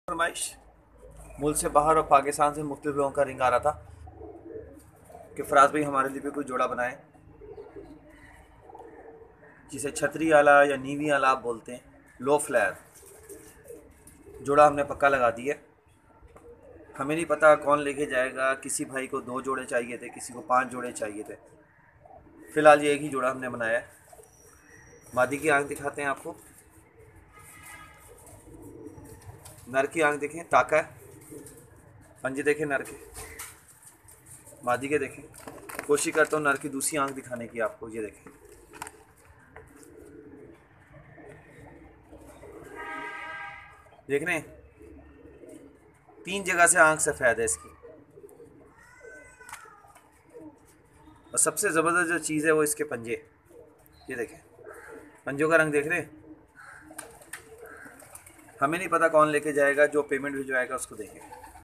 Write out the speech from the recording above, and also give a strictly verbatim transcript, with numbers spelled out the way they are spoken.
फरमाइश मुल्क से बाहर और पाकिस्तान से मुख्तलिफ लोगों का रिंग आ रहा था कि फराज भाई हमारे लिए भी कोई जोड़ा बनाए, जिसे छतरी आला या नीवी आला आप बोलते हैं, लो फ्लैर। जोड़ा हमने पक्का लगा दिया। हमें नहीं पता कौन लेके जाएगा। किसी भाई को दो जोड़े चाहिए थे, किसी को पांच जोड़े चाहिए थे। फ़िलहाल ये एक ही जोड़ा हमने बनाया है। मादी की आंख दिखाते हैं आपको। नर की आंख देखें, ताका है। पंजे देखें नर के, मादी के देखें। कोशिश करता हूँ नर की दूसरी आंख दिखाने की आपको। ये देखें, देख रहे हैं, तीन जगह से आंख सफ़ेद है इसकी। और सबसे ज़बरदस्त जो चीज़ है वो इसके पंजे। ये देखें, पंजों का रंग देख रहे हैं। हमें नहीं पता कौन लेके जाएगा, जो पेमेंट भिजवाएगा उसको देंगे।